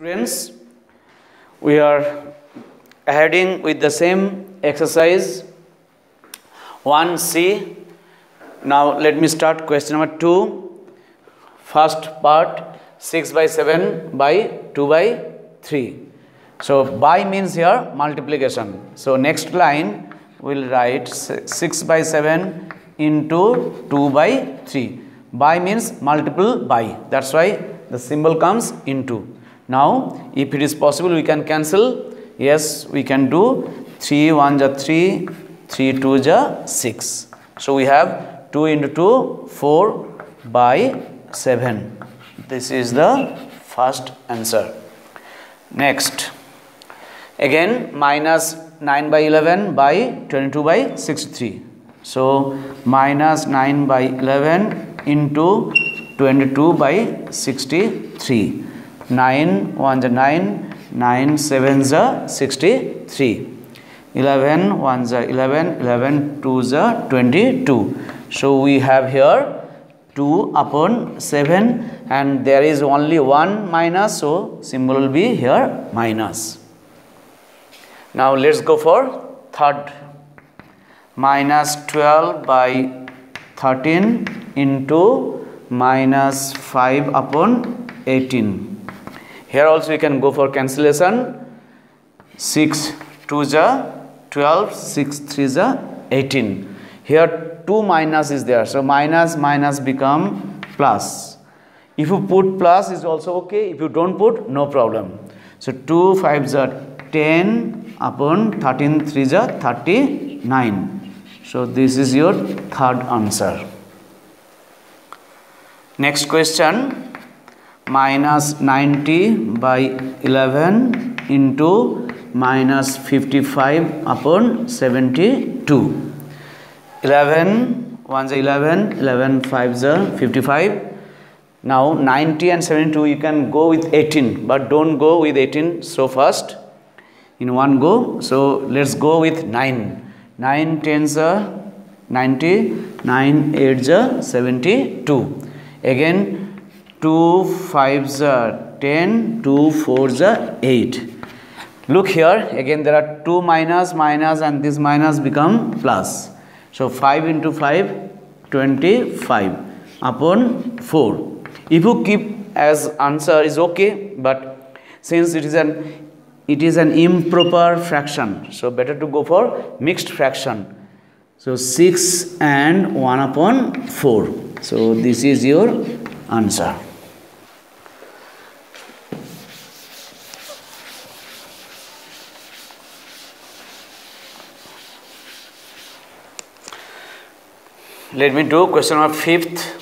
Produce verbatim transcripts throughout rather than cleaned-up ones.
Students, we are heading with the same exercise one C. Now let me start question number two. First part, six by seven by two by three. So by means here multiplication. So next line we will write six by seven into two by three. By means multiple by. That's why the symbol comes into. Now, if it is possible, we can cancel. Yes, we can do three one ja three, three two ja six. So we have two into two, four by seven. This is the first answer. Next, again minus nine by eleven by twenty-two by sixty-three. So minus nine by eleven into twenty-two by sixty-three. nine ones are nine, nine sevens are sixty-three. eleven ones are eleven, eleven twos are twenty-two. So we have here two upon seven and there is only one minus, so symbol will be here minus. Now let's go for third. Minus twelve by thirteen into minus five upon eighteen. Here also you can go for cancellation. six twos are twelve, six threes are eighteen. Here two minus is there, so minus minus become plus. If you put plus is also okay, if you don't put, no problem. So two fives are ten upon thirteen threes are thirty-nine. So this is your third answer. Next question. Minus ninety by eleven into minus fifty-five upon seventy-two. eleven ones are eleven, eleven fives are fifty-five. Now ninety and seventy-two you can go with eighteen, but don't go with eighteen so fast in one go. So let's go with nine. nine tens are ninety, nine eights are seventy-two. Again two fives are ten, two fours are eight. Look here, again there are two minus, minus and this minus become plus. So five into five, twenty-five upon four. If you keep as answer is okay, but since it is an it is an improper fraction, so better to go for mixed fraction. So six and one upon four. So this is your answer. Let me do question number fifth.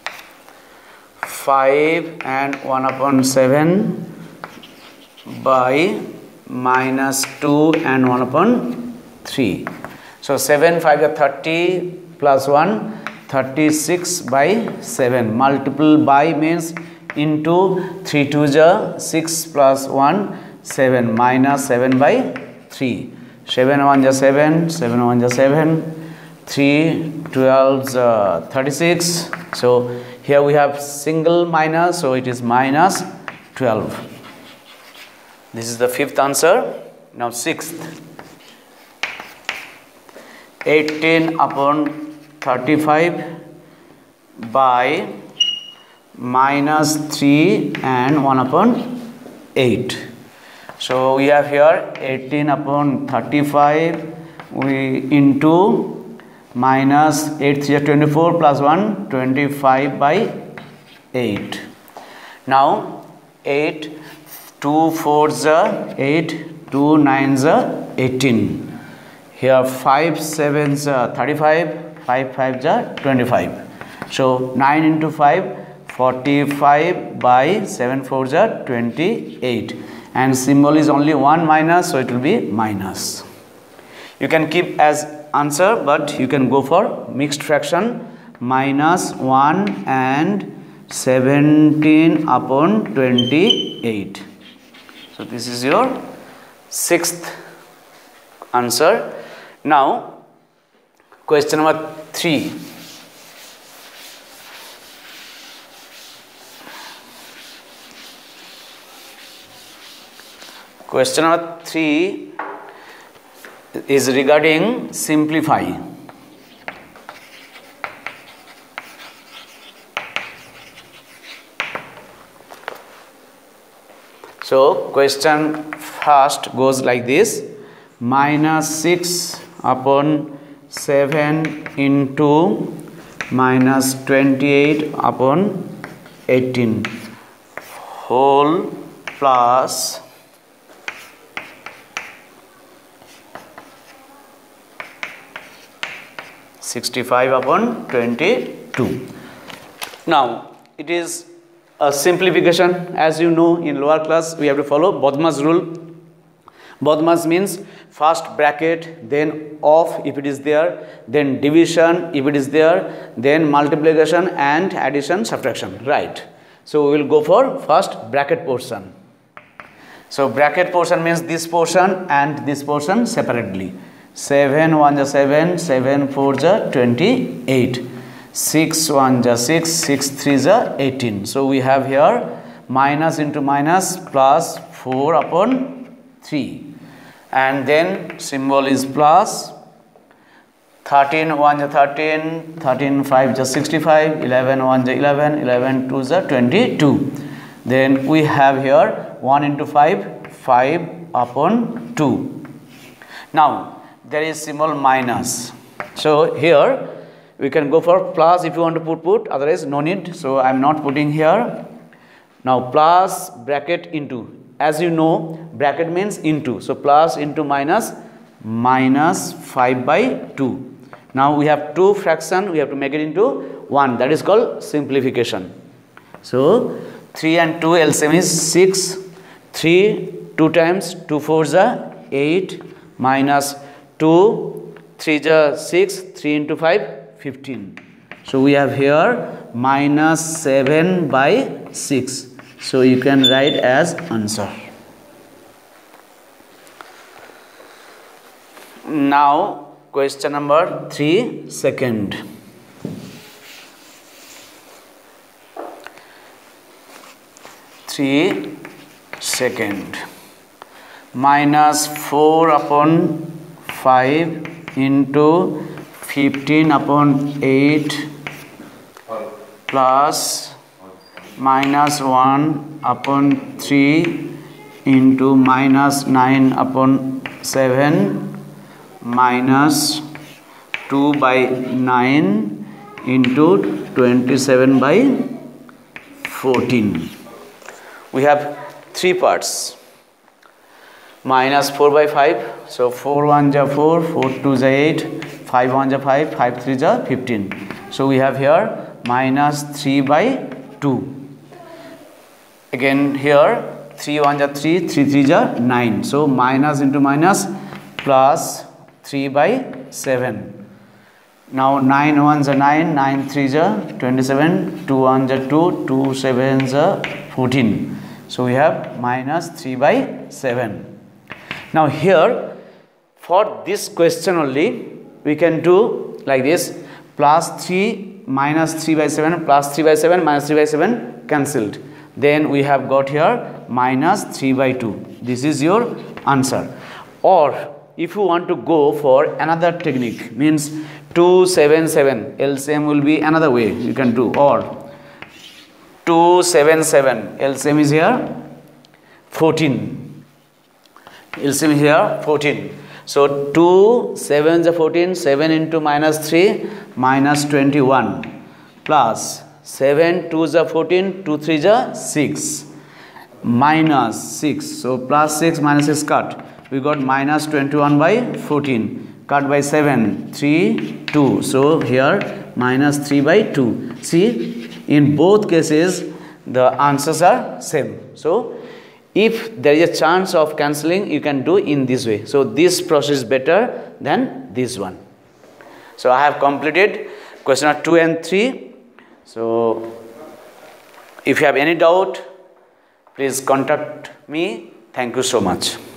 five and one upon seven by minus two and one upon three. So seven five are thirty plus one, thirty-six by seven. Multiple by means into three twos are six plus one, seven minus seven by three. seven ones are seven, seven ones are seven. three twelves uh, thirty-six. So here we have single minus, so it is minus twelve. This is the fifth answer. Now sixth. eighteen upon thirty-five by minus three and one upon eight. So we have here eighteen upon thirty-five we into minus eight three are twenty-four plus one, twenty-five by eight. Now eight, two fours are eight, two nines are eighteen. Here five sevens are thirty-five, five fives are twenty-five. So nine into five, forty-five by seven fours are twenty-eight. And symbol is only one minus, so it will be minus. You can keep as answer, but you can go for mixed fraction. Minus one and seventeen upon twenty-eight. So this is your sixth answer. Now question number three. Question number three is regarding simplify. So question first goes like this: minus six upon seven into minus twenty-eight upon eighteen whole plus sixty-five upon twenty-two. Now it is a simplification. As you know, in lower class we have to follow Bodmas rule. Bodmas means first bracket, then off if it is there, then division if it is there, then multiplication and addition, subtraction, right? So we will go for first bracket portion. So bracket portion means this portion and this portion separately. seven one is seven, seven four is twenty-eight, six one is six, six three is eighteen. So we have here minus into minus plus four upon three, and then symbol is plus. thirteen one is thirteen, thirteen five is sixty-five, eleven one is eleven, eleven two is twenty-two. Then we have here one into five, five upon two. Now there is symbol minus. So here we can go for plus if you want to put, put, otherwise no need. So I am not putting here. Now plus bracket into. As you know, bracket means into. So plus into minus, minus five by two. Now we have two fraction, we have to make it into one. That is called simplification. So three and two L C M is six. three, two times, two fours are eight, minus two, three is six, three into five, fifteen. So we have here minus seven by six. So you can write as answer. Now question number three, second. Three, second. Minus four upon five into fifteen upon eight plus minus one upon three into minus nine upon seven minus two by nine into twenty-seven by fourteen. We have three parts. Minus four by five, so four one is four, four two is eight, five one is five, five three is fifteen. So we have here minus three by two. Again here three one is three, three three is nine. So minus into minus plus three by seven. Now nine one is nine, nine three is twenty-seven, two one is two, two seven is fourteen. So we have minus three by seven. Now here for this question only we can do like this: plus three minus three by seven plus three by seven minus three by seven cancelled. Then we have got here minus three by two. This is your answer. Or if you want to go for another technique, means two seven seven, L C M will be another way you can do. Or two seven seven, L C M is here fourteen. L C M is here fourteen. So two seven is fourteen, seven into minus three minus twenty-one plus seven two is fourteen, two three is six minus six. So plus six minus six cut. We got minus twenty-one by fourteen. Cut by seven, three, two. So here minus three by two. See, in both cases the answers are same. So if there is a chance of cancelling, you can do in this way. So this process is better than this one. So I have completed question number two and three. So if you have any doubt, please contact me. Thank you so much.